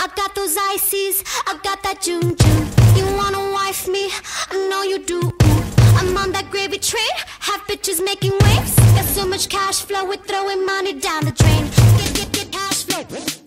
I got those ices, I got that June. You wanna wife me? I know you do. I'm on that gravy train, have bitches making waves. Got so much cash flow, we're throwing money down the drain. Get cash flow.